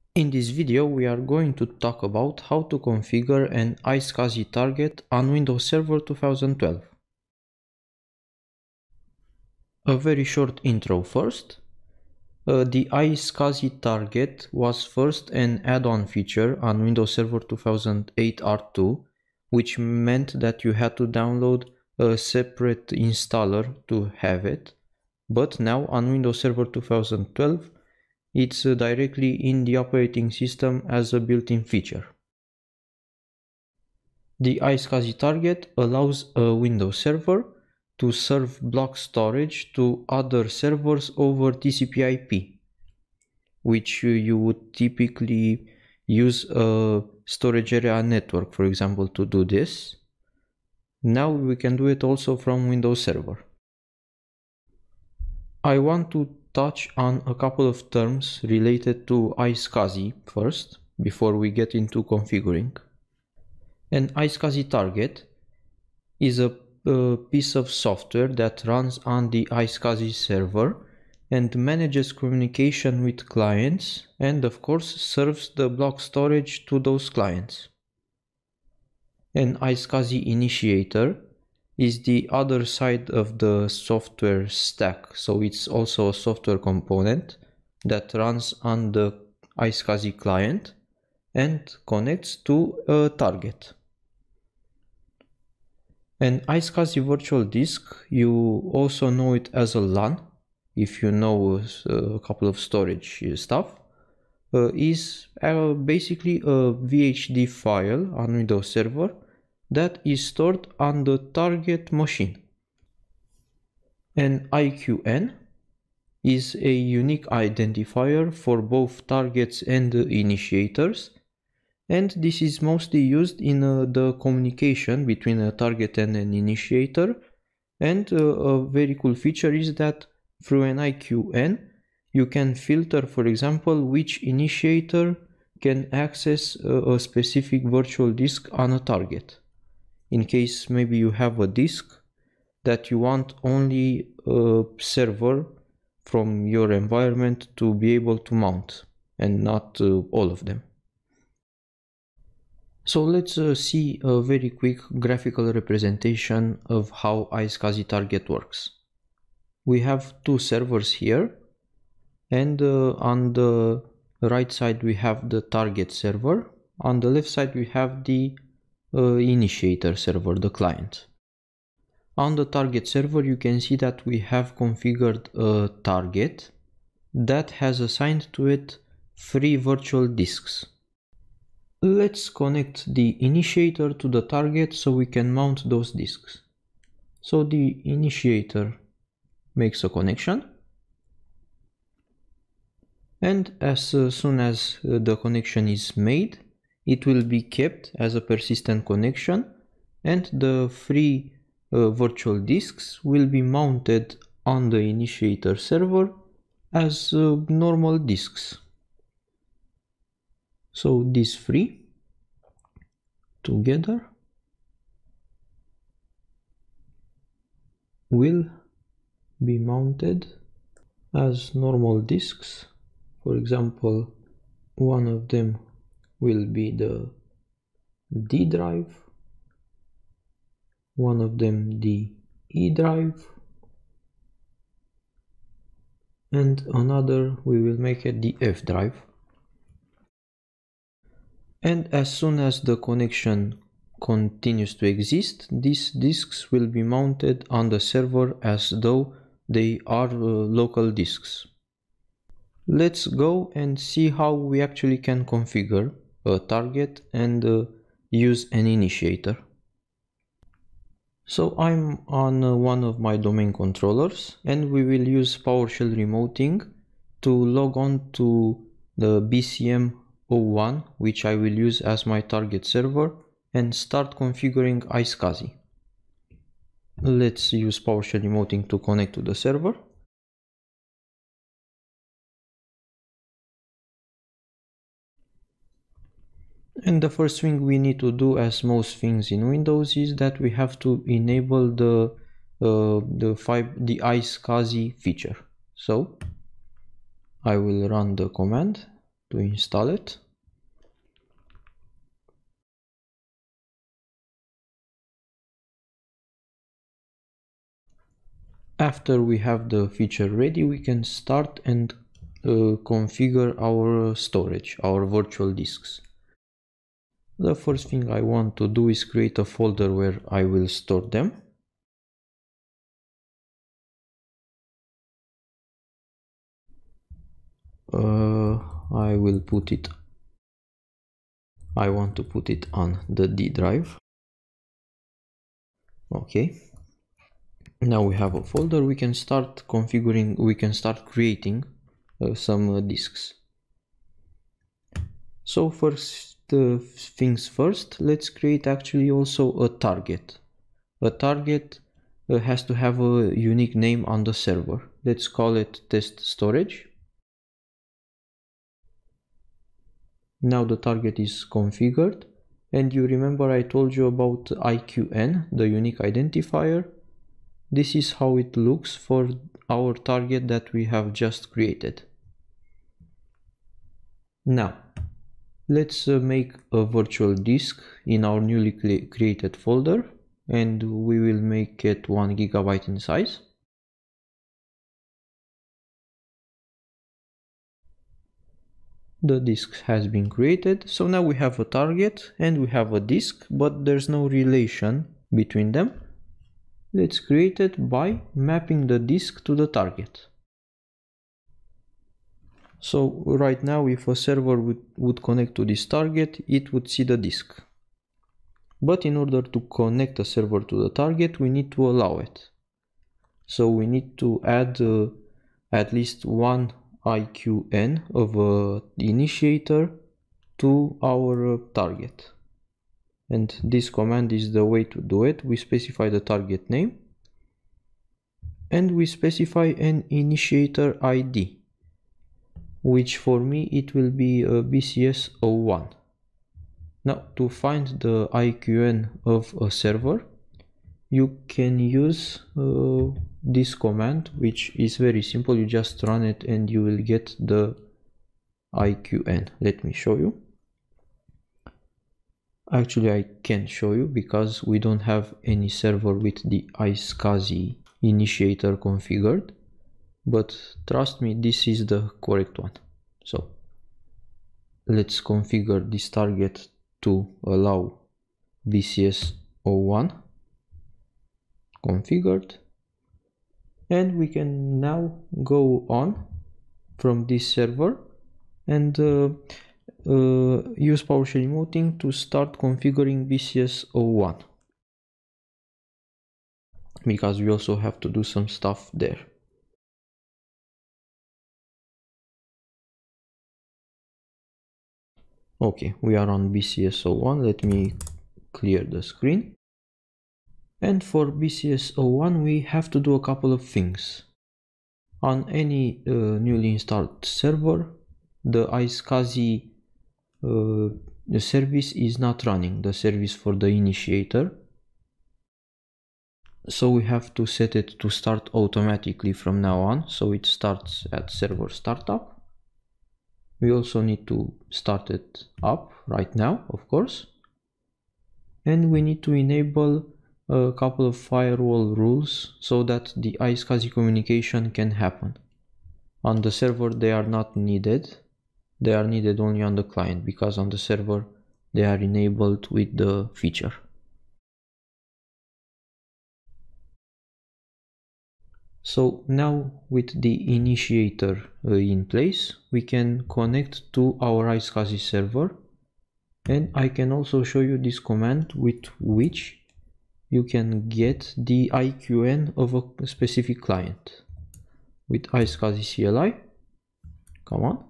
In this video, we are going to talk about how to configure an iSCSI target on Windows Server 2012. A very short intro first. The iSCSI target was first an add-on feature on Windows Server 2008 R2, which meant that you had to download a separate installer to have it. But now on Windows Server 2012, it's directly in the operating system as a built-in feature. The iSCSI target allows a Windows server to serve block storage to other servers over TCP/IP, which you would typically use a storage area network, for example, to do this. Now we can do it also from Windows Server. I want to touch on a couple of terms related to iSCSI first, before we get into configuring. An iSCSI target is a piece of software that runs on the iSCSI server and manages communication with clients and, of course, serves the block storage to those clients. An iSCSI initiator is the other side of the software stack, so it's also a software component that runs on the iSCSI client and connects to a target. An iSCSI virtual disk, you also know it as a LAN, if you know a couple of storage stuff, is basically a VHD file on Windows Server that is stored on the target machine. An IQN is a unique identifier for both targets and initiators, and this is mostly used in the communication between a target and an initiator. And a very cool feature is that through an IQN you can filter, for example, which initiator can access a specific virtual disk on a target. In case maybe you have a disk that you want only a server from your environment to be able to mount, and not all of them. So let's see a very quick graphical representation of how iSCSI target works. We have two servers here, and on the right side we have the target server. On the left side we have the initiator server, the client. On the target server you can see that we have configured a target that has assigned to it 3 virtual disks. Let's connect the initiator to the target so we can mount those disks. So the initiator makes a connection, and as soon as the connection is made, it will be kept as a persistent connection, and the 3 virtual disks will be mounted on the initiator server as normal disks. So these 3 together will be mounted as normal disks. For example, one of them will be the D drive, one of them the E drive, and another we will make it the F drive. And as soon as the connection continues to exist, these disks will be mounted on the server as though they are local disks. Let's go and see how we actually can configure a target and use an initiator. So I'm on one of my domain controllers, and we will use PowerShell remoting to log on to the BCM01, which I will use as my target server, and start configuring iSCSI. Let's use PowerShell remoting to connect to the server. And the first thing we need to do, as most things in Windows, is that we have to enable the iSCSI feature. So I will run the command to install it. After we have the feature ready, we can start and configure our storage, our virtual disks. The first thing I want to do is create a folder where I will store them. I want to put it on the D drive. Okay. Now we have a folder, we can start configuring, we can start creating some disks. So first things first, let's create actually also a target. A target has to have a unique name on the server. Let's call it test storage. Now the target is configured, and you remember I told you about IQN, the unique identifier. This is how it looks for our target that we have just created. Now, let's make a virtual disk in our newly created folder, and we will make it 1 GB in size. The disk has been created, so now we have a target and we have a disk, but there's no relation between them. Let's create it by mapping the disk to the target. So right now, if a server would connect to this target, it would see the disk. But in order to connect a server to the target, we need to allow it. So we need to add at least one IQN of an initiator to our target. And this command is the way to do it. We specify the target name and we specify an initiator ID, which for me it will be BCS01. Now, to find the IQN of a server, you can use this command, which is very simple. You just run it and you will get the IQN. Let me show you. Actually, I can't show you because we don't have any server with the iSCSI initiator configured, but trust me, this is the correct one. So let's configure this target to allow BCS01 configured, and we can now go on from this server and use Powershell emoting to start configuring BCS01, because we also have to do some stuff there. Okay, we are on BCS01. Let me clear the screen. And for BCS01, we have to do a couple of things. On any newly installed server, the iSCSI the service is not running, the service for the initiator. So we have to set it to start automatically from now on, so it starts at server startup. We also need to start it up right now, of course. And we need to enable a couple of firewall rules so that the iSCSI communication can happen. On the server they are not needed. They are needed only on the client, because on the server they are enabled with the feature. So now with the initiator in place, we can connect to our iSCSI server, and I can also show you this command with which you can get the IQN of a specific client. With iSCSI CLI, come on,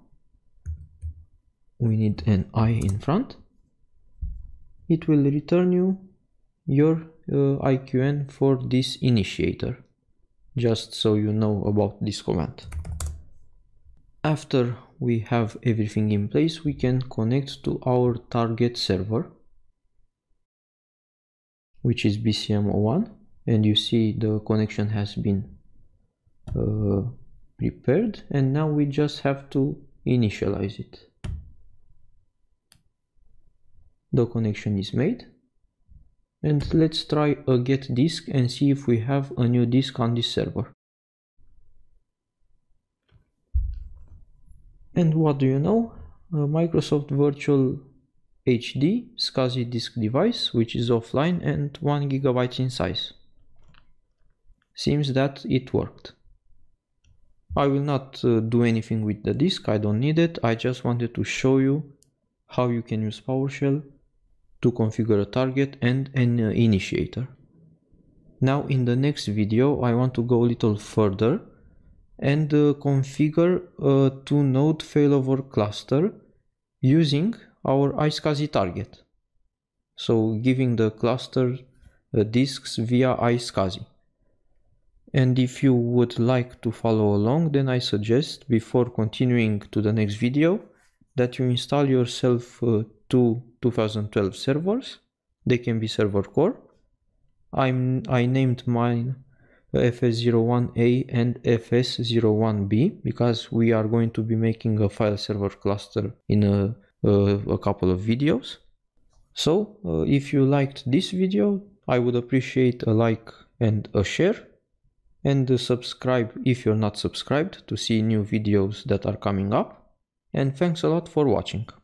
we need an I in front. It will return you your IQN for this initiator, just so you know about this command. After we have everything in place, we can connect to our target server, which is BCM01, and you see the connection has been prepared, and now we just have to initialize it. The connection is made. And let's try a get disk and see if we have a new disk on this server. And what do you know? A Microsoft Virtual HD SCSI disk device, which is offline and 1 GB in size. Seems that it worked. I will not do anything with the disk, I don't need it. I just wanted to show you how you can use PowerShell to configure a target and an initiator. Now in the next video I want to go a little further and configure a 2-node failover cluster using our iSCSI target. So giving the cluster disks via iSCSI. And if you would like to follow along, then I suggest, before continuing to the next video, that you install yourself 2 2012 servers. They can be server core. I named mine FS01A and FS01B because we are going to be making a file server cluster in a couple of videos. So if you liked this video, I would appreciate a like and a share, and subscribe if you're not subscribed to see new videos that are coming up. And thanks a lot for watching.